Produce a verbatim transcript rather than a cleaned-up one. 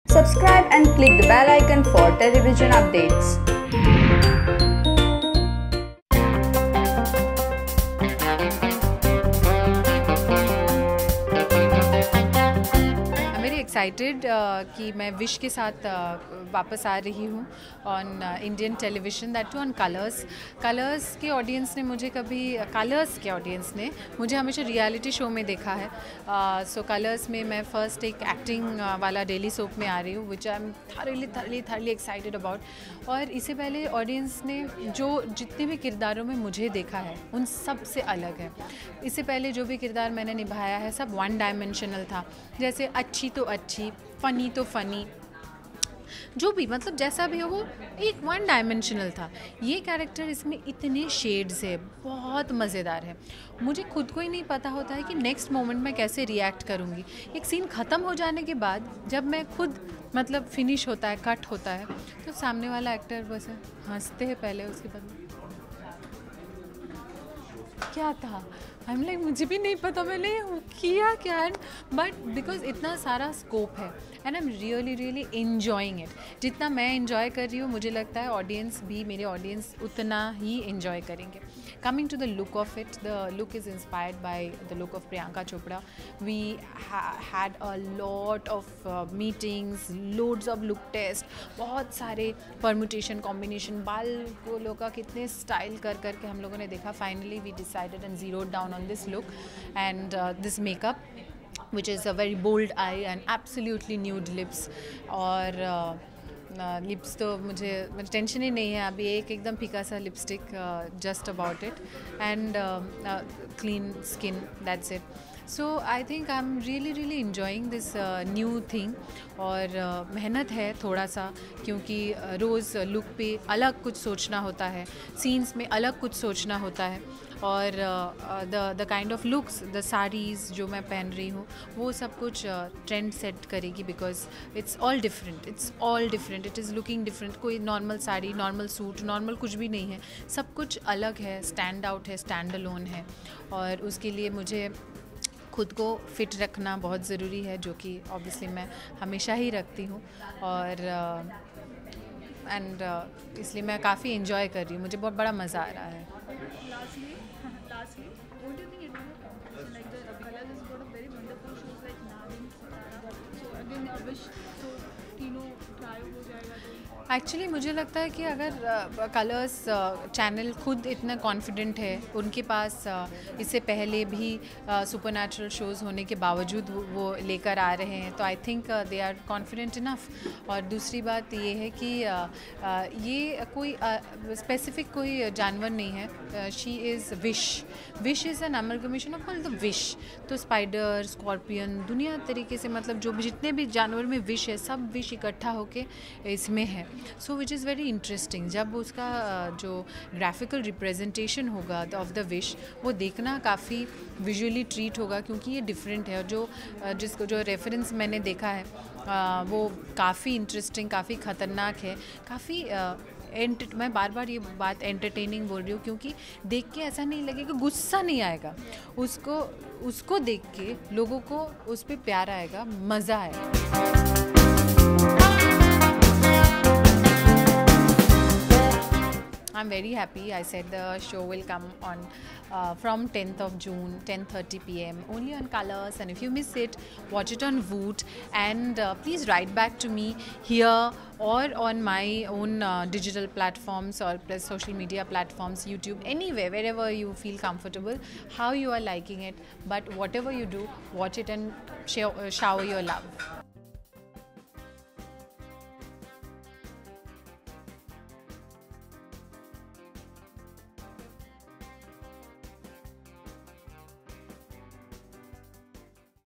Subscribe and click the bell icon for television updates. Excited uh, कि मैं wish के साथ uh, वापस आ रही हूँ on Indian television, that too on Colors. Colors के ऑडियंस ने मुझे कभी कलर्स के ऑडियंस ने मुझे हमेशा रियलिटी शो में देखा है। सो uh, कलर्स so में मैं फ़र्स्ट एक एक्टिंग uh, वाला डेली सोप में आ रही हूँ, which I am thoroughly thoroughly thoroughly excited about. और इससे पहले ऑडियंस ने जो जितने भी किरदारों में मुझे देखा है उन सब से अलग है। इससे पहले जो भी किरदार मैंने निभाया है सब वन डायमेंशनल था, जैसे अच्छी तो अच्छी, फ़नी तो फ़नी, जो भी मतलब जैसा भी हो वो एक वन डायमेंशनल था। ये कैरेक्टर इसमें इतने शेड्स है, बहुत मज़ेदार है। मुझे खुद को ही नहीं पता होता है कि नेक्स्ट मोमेंट में कैसे रिएक्ट करूँगी। एक सीन ख़त्म हो जाने के बाद जब मैं खुद मतलब फिनिश होता है, कट होता है, तो सामने वाला एक्टर बस हंसते हैं पहले, उसके बाद क्या था आई एम लाइक मुझे भी नहीं पता मैंने किया क्या है, बट बिकॉज इतना सारा स्कोप है and I am really really enjoying it. जितना मैं इन्जॉय कर रही हूँ मुझे लगता है ऑडियंस भी, मेरे ऑडियंस उतना ही इन्जॉय करेंगे। Coming to the look of it, the look is inspired by the look of Priyanka Chopra. We had a lot of meetings, loads of look test, बहुत सारे परम्यूटेशन कॉम्बिनेशन, बाल को लोग का कितने स्टाइल कर करके हम लोगों ने देखा। Finally we decided and zeroed down on this look and uh, this makeup, which is a very bold eye and absolutely nude lips. और लिप्स uh, तो मुझे मुझे टेंशन ही नहीं है अभी, एक एकदम फीका सा lipstick, just about it, and clean skin, that's it. So I think I am really really enjoying this new thing. और uh, मेहनत है थोड़ा सा, क्योंकि uh, रोज़ लुक पे अलग कुछ सोचना होता है, सीन्स में अलग कुछ सोचना होता है, और the the kind of looks, the saris जो मैं पहन रही हूँ वो सब कुछ ट्रेंड uh, सेट करेगी, because it's all different, it's all different, it is looking different. कोई normal sari, normal suit, normal कुछ भी नहीं है, सब कुछ अलग है, स्टैंड आउट है, स्टैंड अलोन है। और उसके लिए मुझे खुद को फिट रखना बहुत ज़रूरी है, जो कि ऑब्वियसली मैं हमेशा ही रखती हूँ। और एंड uh, uh, इसलिए मैं काफ़ी इन्जॉय कर रही हूँ, मुझे बहुत बड़ा मज़ा आ रहा है। एक्चुअली मुझे लगता है कि अगर कलर्स uh, चैनल uh, खुद इतना कॉन्फिडेंट है, उनके पास uh, इससे पहले भी सुपर नेचुरल शोज़ होने के बावजूद वो लेकर आ रहे हैं, तो I think they are confident enough. और दूसरी बात ये है कि uh, uh, ये कोई स्पेसिफिक uh, कोई जानवर नहीं है, she is Vish. Vish is an amalgamation of all the vish. तो स्पाइडर, स्कॉर्पियन, दुनिया तरीके से मतलब जो भी जितने भी जानवर में विश है, सब विश इकट्ठा होके इसमें है। So which is very interesting. जब उसका जो ग्राफिकल रिप्रेजेंटेशन होगा ऑफ द विश, वो देखना काफ़ी विजुअली ट्रीट होगा, क्योंकि ये डिफरेंट है। और जो जिसको जो रेफरेंस मैंने देखा है वो काफ़ी इंटरेस्टिंग, काफ़ी ख़तरनाक है, काफ़ी एंट मैं बार बार ये बात एंटरटेनिंग बोल रही हूँ, क्योंकि देख के ऐसा नहीं लगेगा, गुस्सा नहीं आएगा, उसको उसको देख के लोगों को उस पर प्यार आएगा, मज़ा आएगा। I'm very happy. I said the show will come on uh, from tenth of June, ten thirty p m only on Colors, and if you miss it, watch it on Voot, and uh, please write back to me here or on my own uh, digital platforms or plus social media platforms, YouTube, anywhere, wherever you feel comfortable, how you are liking it. But whatever you do, watch it and show, uh, shower your love.